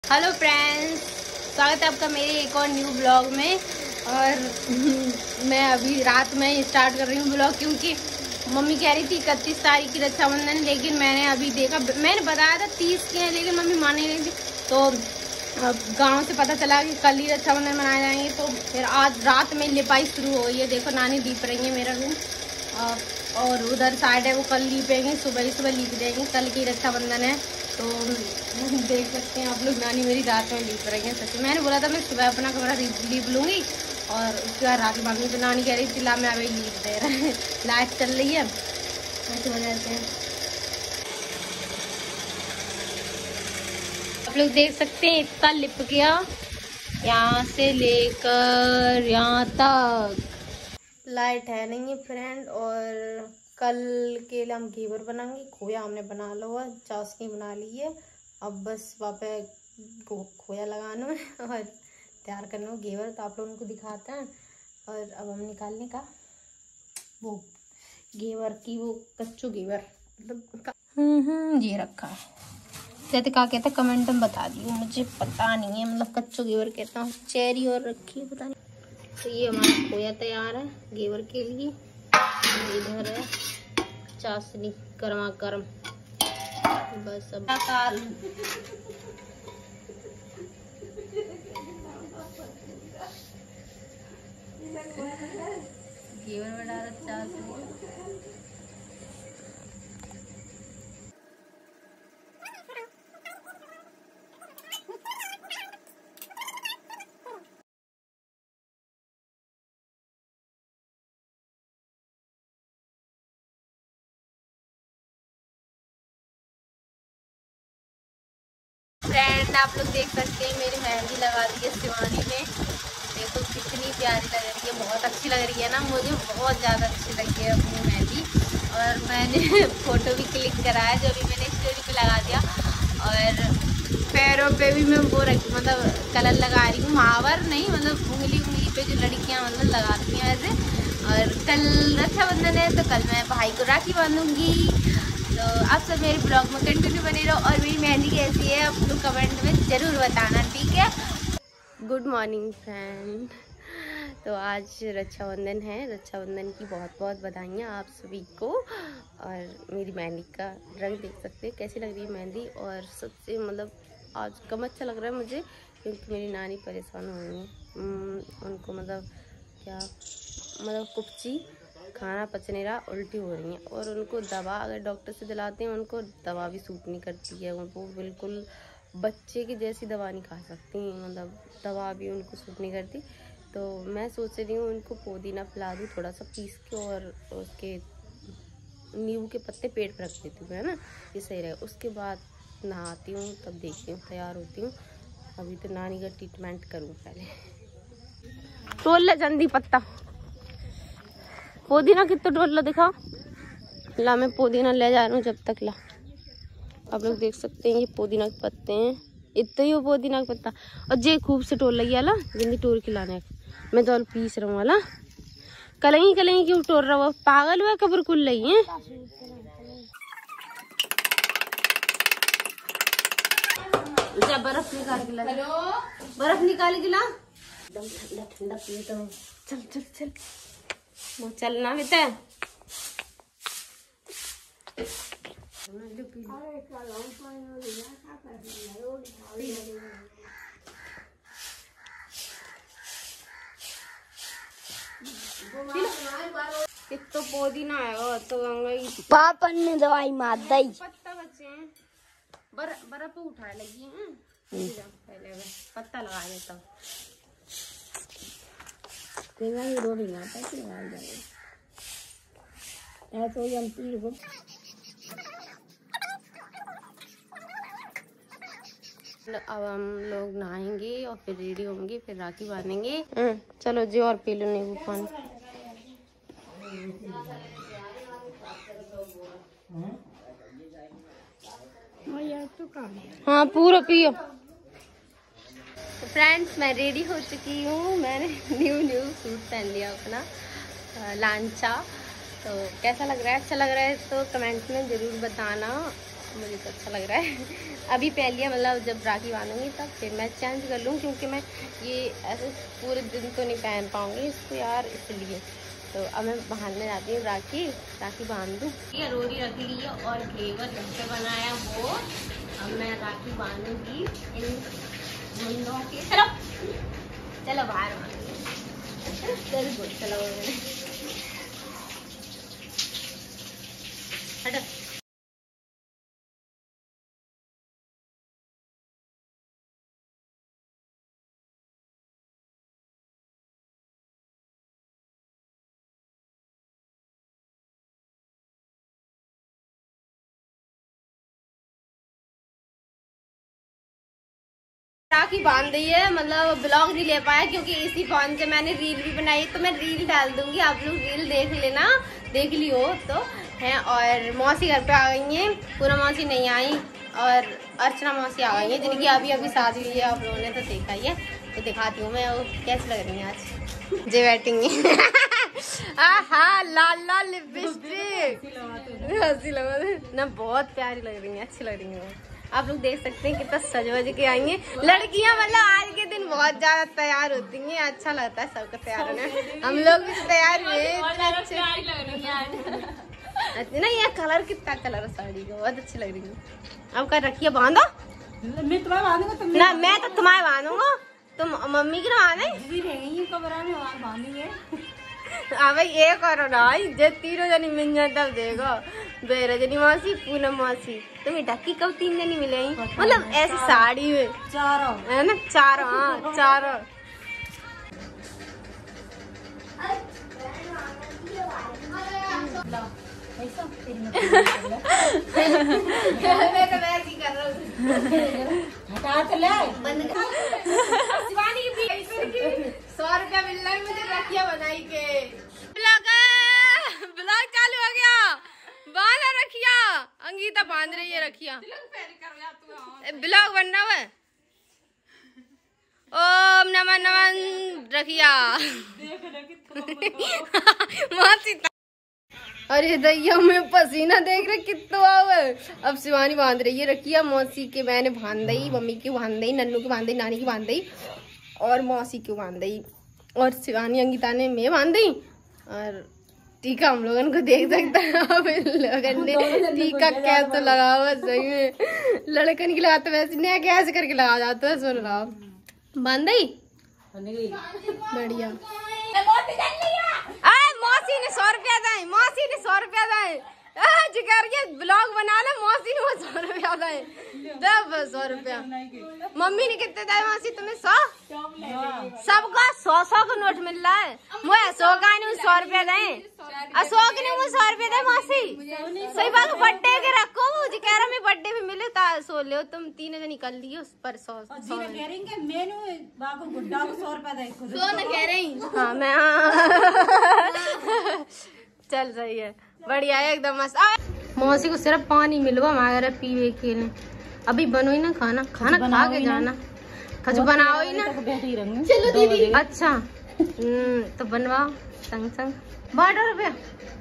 Hello friends, स्वागत है आपका मेरे एक और न्यू ब्लॉग में। और मैं अभी रात में स्टार्ट कर रही हूँ ब्लॉग, क्योंकि मम्मी कह रही थी 31 तारीख की रक्षाबंधन, लेकिन मैंने अभी देखा, मैंने बताया था 30 की है, लेकिन मम्मी मान नहीं रही थी। तो गांव से पता चला कि कल ही रक्षाबंधन मनाए जाएंगे। तो फिर आज रात में लिपाई शुरू हो गई है। देखो नानी लीप रही है मेरा रूम, और उधर साइड है वो कल लीपेंगे, सुबह ही सुबह लीप देंगे। कल की रक्षाबंधन है, तो देख सकते हैं आप लोग, नानी मेरी रात में लीप रही है। सच में मैंने बोला था मैं सुबह अपना कमरा लीप लूंगी, और उसके बाद रात मम्मी तो नानी कह रही थी ला मैं अभी लीप दे रहा है। लाइट चल रही है ऐसी वजह से। आप लोग देख सकते हैं इतना लिप गया, यहाँ से लेकर यहाँ तक। लाइट है नहीं है फ्रेंड, और कल के लिए हम घेवर बनाएंगे। खोया हमने बना लो है, चाशनी बना ली है, अब बस वहाँ पे खोया लगाना है और तैयार करना है घेवर। तो आप लोगों को दिखाते हैं। और अब हम निकालने का वो घेवर की वो कच्चू घेवर मतलब ये रखा है। कहते क्या कहते कमेंट में बता दियो, मुझे पता नहीं है, मतलब कच्चू घेवर कहता हूँ। चेरी और रखी है पता नहीं। तो ये हमारा खोया तैयार है घेवर के लिए। इधर है चाशनी गर्मा गर्म, बस अब घेवर में डाला चाशनी। फ्रेंड आप लोग देख सकते हैं मेरी मेहंदी लगा दी है शिवानी में। देखो कितनी प्यारी लग रही है, बहुत अच्छी लग रही है ना, मुझे बहुत ज़्यादा अच्छी लगी है अपनी मेहंदी। और मैंने फ़ोटो भी क्लिक करा है, जो भी मैंने स्टोरी पे लगा दिया। और पैरों पे भी मैं वो रखी, मतलब कलर लगा रही हूँ, महावर नहीं, मतलब उंगली पे जो लड़कियाँ मतलब लगाती हैं वैसे। और कल रक्षाबंधन है, तो कल मैं भाई को राखी बांधूंगी। तो आप सब मेरे ब्लॉग में कंटिन्यू बने रहो। और मेरी मेहंदी कैसी है आप लोग कमेंट में ज़रूर बताना, ठीक है। Good morning friend. तो आज रक्षाबंधन है, रक्षाबंधन की बहुत बहुत बधाइयाँ आप सभी को। और मेरी मेहंदी का रंग देख सकते हैं कैसी लग रही है मेहंदी। और सबसे मतलब आज कम अच्छा लग रहा है मुझे, क्योंकि मेरी नानी परेशान हो रही हैं। उनको मतलब क्या मतलब कुप्ची, खाना पच नहीं रहा, उल्टी हो रही है। और उनको दवा अगर डॉक्टर से दिलाते हैं, उनको दवा भी सूट नहीं करती है। उनको बिल्कुल बच्चे की जैसी दवा नहीं खा सकती, मतलब दवा भी उनको सूट नहीं करती। तो मैं सोच रही हूँ उनको पुदीना पिला दूँ थोड़ा सा पीस के, और उसके नींबू के पत्ते पेट पर रख देती हूँ, है ना, ये सही रहेगा। उसके बाद नहाती हूँ, तब देखती हूँ, तैयार होती हूँ। अभी तो नानी का ट्रीटमेंट करूँ पहले। तोल ला जल्दी पत्ता, पुदीना कितना टोल ला दिखाओ। ला मैं पुदीना ले जा रहा हूँ जब तक। ला आप लोग देख सकते हैं ये पुदीना के पत्ते हैं, इतना ही वो पुदीना का पत्ता। और जे खूब से टोल लगी आला जिंदी टोर के लाने। मैं तो पीस रहा हूँ वाला कलंगी कलंगी क्यों टोर रहा हो, पागल हुआ कबर कुल रही है। जा बर्फ निकाल के ला, बर्फ निकाल के ला, एकदम ठंडा ठंडा पिए। तो चल चल चल वो चलना बेटा। तो पुदीना है तो पापा ने दवाई मार दी। पत्ता बचे हैं, बर्फ उठाए लगी है। पहले पत्ता लगा देता हूँ। अब हम लोग नहाएंगे और फिर रेडी होंगे, फिर राखी बांधेंगे। चलो जी, और पी लो नींबू पानी। हाँ पूरा पियो। तो फ्रेंड्स मैं रेडी हो चुकी हूँ, मैंने न्यू सूट पहन लिया अपना लांचा। तो कैसा लग रहा है, अच्छा लग रहा है तो कमेंट्स में ज़रूर बताना। मुझे तो अच्छा लग रहा है। अभी पहन लिया, मतलब जब राखी बांधूंगी तब फिर मैं चेंज कर लूँ, क्योंकि मैं ये ऐसे पूरे दिन तो नहीं पहन पाऊंगी इसको यार, इसलिए। तो अब मैं बांधने जाती हूँ राखी बांध दूँ। ये रोटी रख ली है और घेवर घर पे बनाया वो। अब मैं राखी बांधूंगी इन मुंडों के। चलो चलो बाहर चलो हटो। राखी बांध दी है, मतलब ब्लॉग नहीं ले पाया क्योंकि इसी फोन से मैंने रील भी बनाई, तो मैं रील डाल दूंगी, आप लोग रील देख लेना, देख लियो तो है। और मौसी घर पे आ गई हैं, पूरा मौसी नहीं आई और अर्चना मौसी आ गई है, जिनकी अभी अभी शादी हुई है, आप लोगों ने तो देखा ही है। तो दिखाती हूँ मैं वो कैसी लग रही है आज जे बैटिंग लाल लाल लिपस्टिक हंसी लगा ना, बहुत प्यारी लग रही है, अच्छी लग रही है। आप लोग देख सकते हैं कितना सजवज के आई हैं लड़कियां, मतलब आज के दिन बहुत ज्यादा तैयार होती हैं, अच्छा लगता है सबका तैयार होना। हम लोग भी तैयार हुए ना, ये कलर कितना कलर साड़ी का बहुत अच्छी लग रही है। अब कर रखिए बांधो, मैं तुम्हें बांधूंगा ना मैं तो तुम्हारे बांधूंगा, तुम मम्मी की ना बांधेंगे। हाँ भाई ये करो ना, जब तीनों जनी मिल जाए तब देखो, बेरजनी मौसी पूनम मौसी, तुम्हें ढक्की कब 3 जनी मिले, मतलब ऐसी साड़ी में चारों है ना, चारों। हाँ चारों। ₹100 मिल रहा है मुझे रखिया बनाई के। ब्लॉग चालू हो गया, बांध रखिया, अंगीता बांध रही है रखिया, ब्लॉग बन रहा है। ओम नमः नमः रखिया मौसी। अरे दैया में पसीना देख रहे कितना हुआ। अब शिवानी बांध रही है रखिया, मौसी के मैंने बांध दी, मम्मी की बांध दी, नन्नू की बांध दी, नानी की बांध दी और मौसी की बांध दी, और शिवानी अंकिता ने मैं बांध दी। और टीका हम लोगन को देख सकता है, लोगन ने टीका कैसे लगा हुआ, सही में लड़कन की लगाते वैसे नहीं कैसे करके लगा जाता है। सुन रहा बांध दी बढ़िया। मौसी ने 100 रुपया दाए, मौसी ने 100 रुपया दाए, ब्लॉग बना लो, मौसी ने 100 रुपया दाए, 100 रुपया। मम्मी ने कितने दाए मौसी तुम्हें? 100 सबका 100 का नोट मिल रहा है, मुझे 100 का नहीं 100 रुपया दाए, अशोक ने मुझे 100 रुपया दाए मौसी। सही बात, बर्थडे के रखो, मुझे कह रहा मैं बर्थडे भी मिले सो ले, तुम 3 जन निकल लिए उस पर 100 कह रही। हाँ मैं चल सही है, बढ़िया है एकदम मस्त। मौसी को सिर्फ पानी मिलवा हमारे पीवे के लिए, अभी बनो ही ना खाना, खाना खा के जाना, कुछ बनाओ ही ना। चलो दीदी। अच्छा तो बनवाओ संग संग, 12 रुपया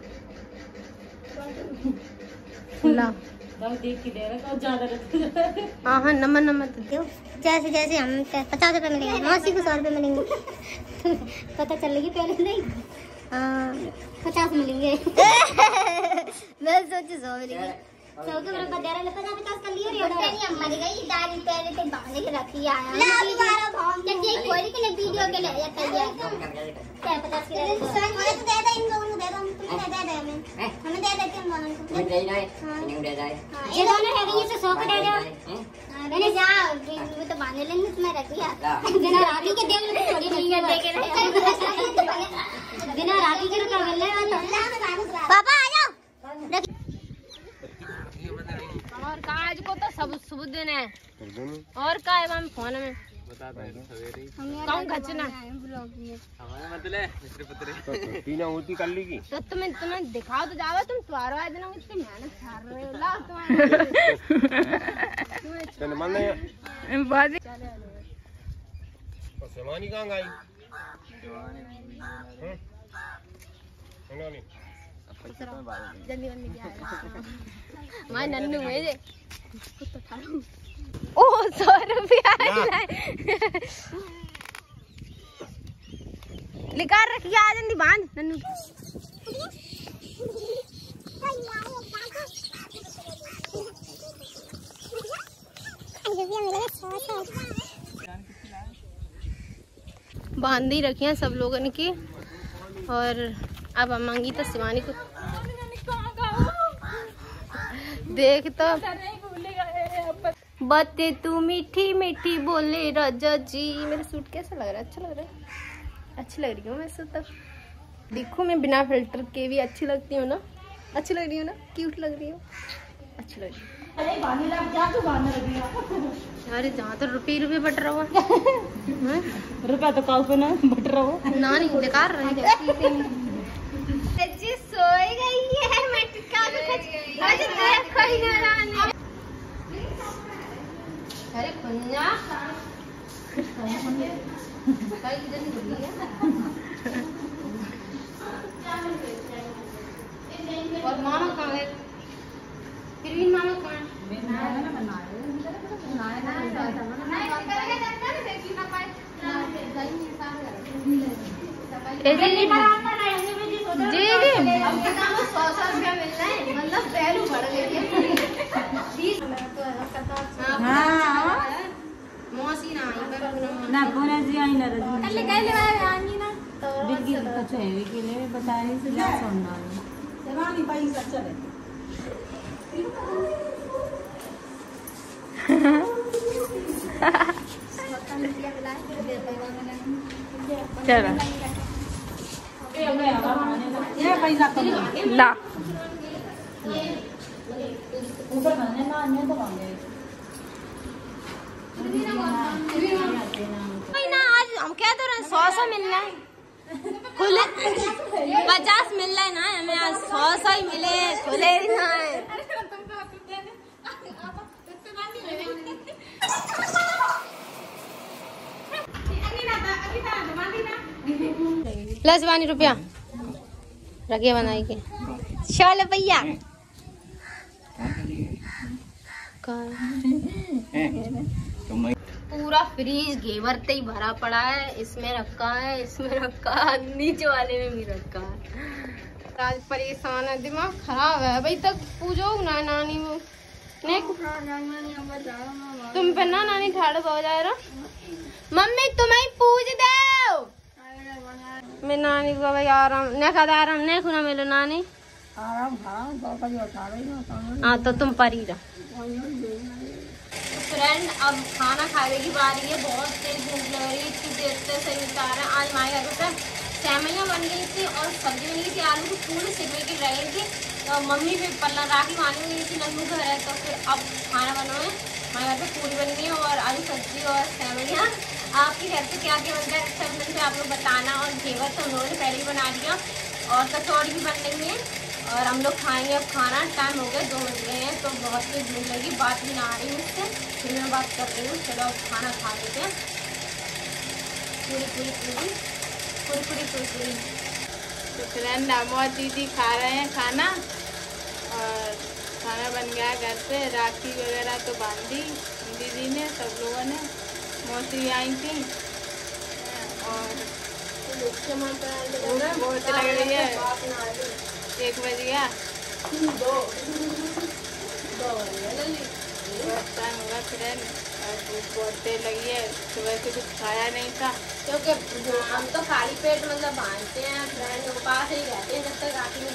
हाँ नमन नमन तो जैसे जैसे हम 50 रुपए मिलेंगे, मौसी को 100 रुपए मिलेंगे पता चल रही पहले नहीं। 50 मिलेंगे मैं सोची 100 मिलेंगे, 100 के बराबर 50 कर लिए रे। मर गई दादी पहले से बांध के रखी आया ना, दोबारा भाव के कोई के वीडियो के ले जाता है क्या 50 के तो दे दे, इन लोगों को दे दो, तुम्हें दे दे, हमें दे देते हम दोनों को दे दे, इन्हें दे दे, ये दोनों है ये से 100 का दे दे। मैंने जा वो तो बांध लेंगे, तुम्हें रखिया बिना राखी के दे ले, थोड़ी नहीं दे के बिना राखी के रखा मिल रहा। पापा आ जाओ। और आज को तो सब शुभ दिन है, और का है हम फोन में कौन खचना पीना होती कर ली की तो तुम्हें दिखाओ तो जाओ, तुम त्वारो आए दिन इतनी मेहनत कर रहे हो ला तुम्हारे शिवानी कहाँ गई? जल्दी बनने क्या है मैं नन्नू में जे कुछ तो ठाड़ू। ओ 100 रुपया लिखा रखिए आ जल्दी बांध नन्नू बांध ही रखी हैं सब लोगों ने की। और अब हम मांगी तो शिवानी को देख तो बातें तू मीठी मीठी बोले राजा जी। मेरा सूट कैसा लग रहा है? अच्छा लग रहा है? अच्छी लग रही हूँ वैसे तो। देखो मैं बिना फिल्टर के भी अच्छी लगती हूँ ना? अच्छी लग रही हूँ ना? क्यूट लग रही हूँ? अच्छी लग रही हूँ। अरे जहाँ तो रुपये बट रहा हुआ रुपया तो काउ पे ना बट रहा हो ना नहीं बेकार रही सोई गई है। मैं टिक्का अरे देखो ही ना रानी। अरे कुन्या और मामा कहाँ गए? फिर मामा कहाँ? जी मतलब पहलू बढ़ गई है। मौसी ना ना कोने जी आई ना कल ले आएंगी ना तो बिल्कुल कुछ है के लिए बताने से जा सुनना रानी पैसा चले चलो ये पैसा कम ला ऊपर खाने ना अन्य तो मांगे ना आज हम क्या तो 100 मिल रहा है खुले 50 मिल रहा है ना हमें आज 100 ही मिले खुले ही ना है। लस 12 रुपया रखिए बनाई के 100 रुपया पूरा फ्रीज घेवरते ही भरा पड़ा है। इसमें रखा है इसमें रखा है नीचे वाले में भी रखा है। आज परेशान है दिमाग खराब है भाई तक पूजो ना नानी वो तुम पे ना नानी ठाड़ हो जा रहा मम्मी तुम्हें पूज दे मैं नानी को भाई आराम ने खुना मिलो नानी हाँ तो तुम पर ही रहो। फ्रेंड अब खाना खाने की बारी है। बहुत तेज भूख लग रही है इतनी देर से सही बता रहे हैं। आज हमारे घर पर सेवइयाँ बन गई थी और सब्जी बन गई थी आलू की पूरी सिकवे की रही थी। तो मम्मी भी पल्ला राखी मानी हुई थी नन्नू घर है तो फिर अब खाना बनाए हमारे घर पे पूरी बन गई और आलू सब्जी और सेवइयाँ। आपके घर पे क्या क्या बनता है सब मिल आप लोग बताना। और घेवर तो हम लोगों ने पहले ही बना दिया और कचौड़ी भी बन रही है और हम लोग खाएंगे अब खाना। टाइम हो गया 2 बज गए हैं तो बहुत तेज भूख लगी बात भी ना आ रही मुझसे फिर मैं बात कर रही हूँ। चलो अब खाना खा लेते हैं। पूरी पूरी पूरी पूरी पूरी पूरी पूरी तो फ्रेंड अम्मा दीदी खा रहे हैं खाना और खाना बन गया घर पे। राखी वगैरह तो बांधी दीदी ने सब लोगों ने मौसी आई थी और बहुत लग रही है 1 बज गया टाइम होगा फ्रेंड बहुत देर लगी है। सुबह से कुछ खाया नहीं था क्योंकि हम तो खाली पेट मतलब बांधते हैं फ्रेंड के पास ही रहते हैं जब तक राखी